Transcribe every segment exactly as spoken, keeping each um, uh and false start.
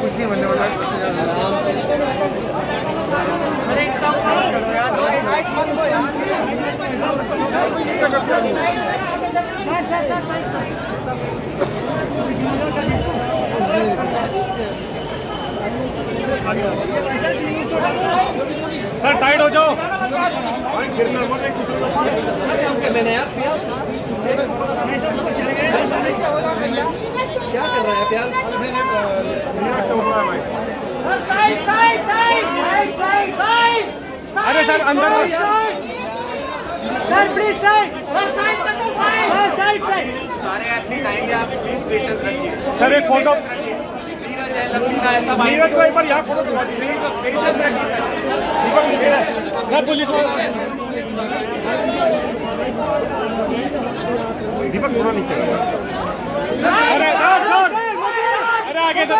कुछ नहीं बनने वाला। अरे इतना ऊपर चलो यार, हाइट मत दो यार। सर साइड हो जाओ। कर लेना यार क्या कर रहा है प्यार? अरे सर अंदर sir please side sir side side. सारे एथलीट आएंगे, आप प्लीज पेशेंस रखिए। सर एक फोटो नीरज है, लवलीना है, सब नीरज को एक बार यहाँ फोटो प्लीज पेशेंस रखिए सर। सर पुलिस दीपक थोड़ा नीचे। अरे अरे आगे से तो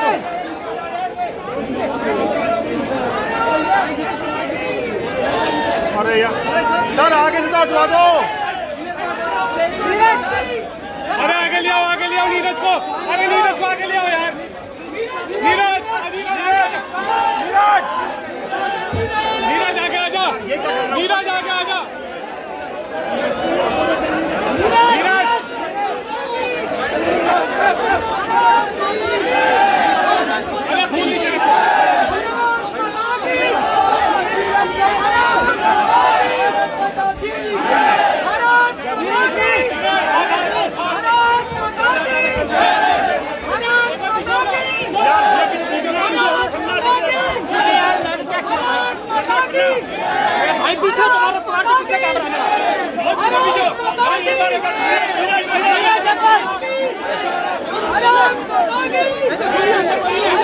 अरे यार सर आगे से तो हटवा दो। अरे आगे ले आओ, आगे ले आओ नीरज को। अरे नीरज को आगे ले आओ यार। नीरज नीरज आगे आजा। नीरज आगे आजा। नीरज अरे फूल नीचे रखो। भाई पीछे तुम्हारे पार्टी पीछे काट रहा है।